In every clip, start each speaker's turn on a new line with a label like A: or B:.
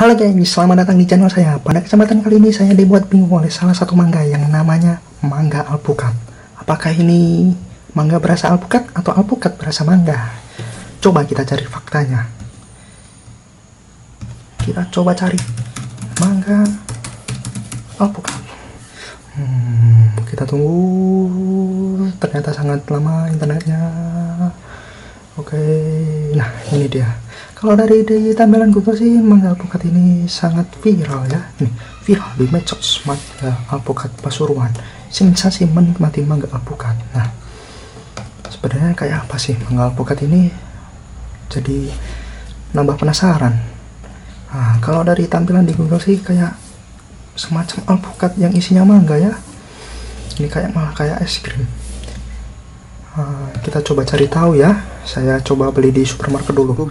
A: Halo guys, selamat datang di channel saya. Pada kesempatan kali ini saya dibuat bingung oleh salah satu manga yang namanya manga alpukat. Apakah ini manga berasa alpukat atau alpukat berasa manga? Coba kita cari faktanya. Kita coba cari manga alpukat. Kita tunggu. Ternyata sangat lama internetnya. Oke, nah ini dia. Kalau dari di tampilan Google sih manga alpukat ini sangat viral ya. Nih, viral di medsos manga alpukat Pasuruan. Sensasi menikmati manga alpukat. Nah, sebenarnya kayak apa sih manga alpukat ini? Jadi nambah penasaran. Nah, kalau dari tampilan di Google sih kayak semacam alpukat yang isinya manga ya. Ini kayak malah kayak es krim. Kita coba cari tahu ya. Saya coba beli di supermarket dulu.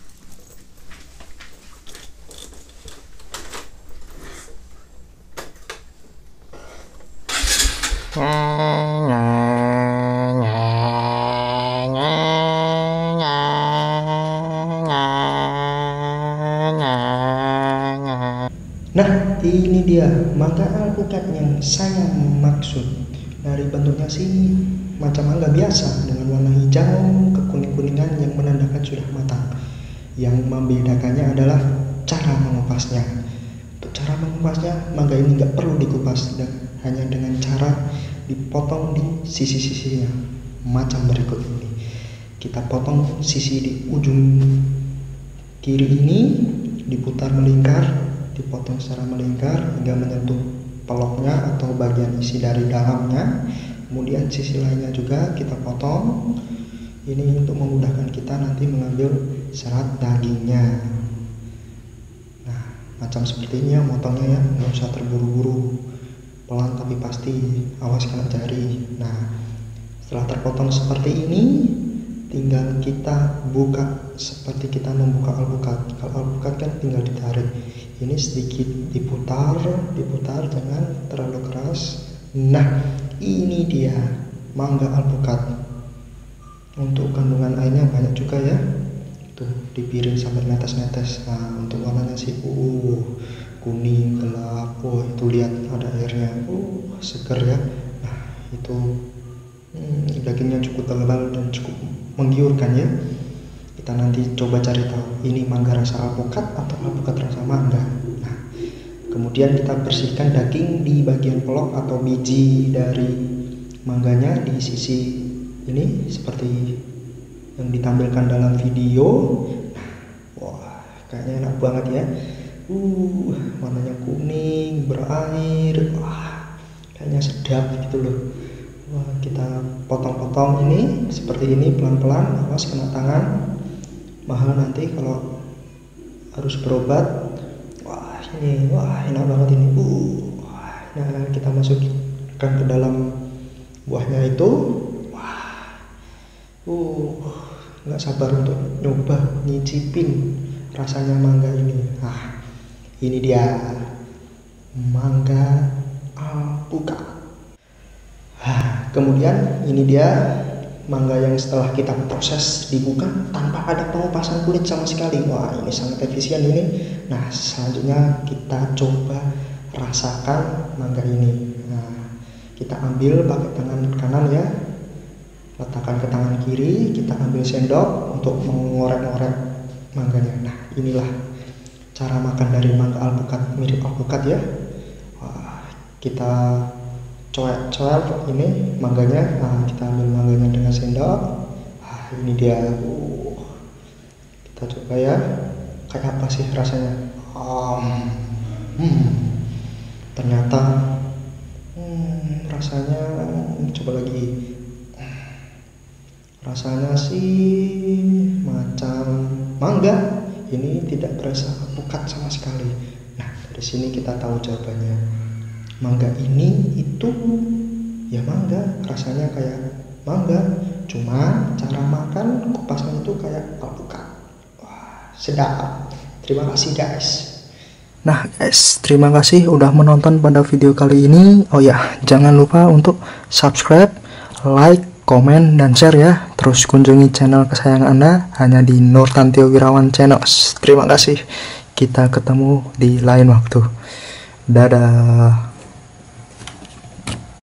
A: Nah, ini dia manga alpukat yang saya maksud. Dari bentuknya sih macam manga biasa dengan warna hijau kekuning-kuningan yang menandakan sudah matang. Yang membedakannya adalah cara mengupasnya. Untuk cara mengupasnya, manga ini nggak perlu dikupas dan hanya dengan cara dipotong di sisi-sisinya macam berikut ini. Kita potong sisi di ujung kiri ini, diputar melingkar, dipotong secara melingkar hingga menyentuh peloknya atau bagian isi dari dalamnya. Kemudian sisi lainnya juga kita potong. Ini untuk memudahkan kita nanti mengambil serat dagingnya. Nah, macam seperti ini ya motongnya ya, nggak usah terburu-buru, pelan tapi pasti, awas kena jari. Nah, setelah terpotong seperti ini, tinggal kita buka seperti kita membuka alpukat. Kalau alpukat kan tinggal ditarik. Ini sedikit diputar, jangan terlalu keras. Nah, ini dia manga alpukat. Untuk kandungan airnya banyak juga ya. Tuh di piring sampai netes-netes. Nah, untuk warnanya sih kuning gelap. Itu lihat ada airnya. Seger ya. Nah, itu dagingnya cukup tebal dan cukup menggiurkan ya. Kita nanti coba cari tahu ini manga rasa alpukat atau alpukat rasa manga. Nah, kemudian kita bersihkan daging di bagian pelok atau biji dari mangganya di sisi ini seperti yang ditampilkan dalam video. Wah, kayaknya enak banget ya. Warnanya kuning, berair. Wah, kayaknya sedap gitu loh. Wah, kita potong-potong ini seperti ini pelan-pelan, awas kena tangan. Mahal nanti kalau harus berobat. Wah, enak banget ini. Nah, kita masukkan ke dalam buahnya itu. Nggak sabar untuk nyoba nyicipin rasanya manga ini. Nah, ini dia manga alpukat. Kemudian ini dia manga yang setelah kita proses dibuka tanpa ada pengupasan kulit sama sekali. Wah, ini sangat efisien ini. Nah, selanjutnya kita coba rasakan manga ini. Nah, kita ambil pakai tangan kanan ya, letakkan ke tangan kiri, kita ambil sendok untuk mengorek-ngorek mangganya. Nah, inilah cara makan dari manga alpukat, mirip alpukat ya. Wah, kita coel-coel ini mangganya. Nah, kita ambil mangganya dengan sendok. Ini dia. Kita coba ya, kayak apa sih rasanya. Ternyata rasanya, coba lagi. Rasanya sih macam manga. Ini tidak berasa alpukat sama sekali. Nah, dari sini kita tahu jawabannya. Manga ini itu ya manga, rasanya kayak manga, cuma cara makan kupasnya itu kayak alpukat. Wah, sedap. Terima kasih guys. Nah guys, terima kasih udah menonton pada video kali ini. Oh ya, jangan lupa untuk subscribe, like, komen, dan share ya. Terus kunjungi channel kesayangan Anda hanya di Nurtantio Wirawan Channel. Terima kasih. Kita ketemu di lain waktu. Dadah.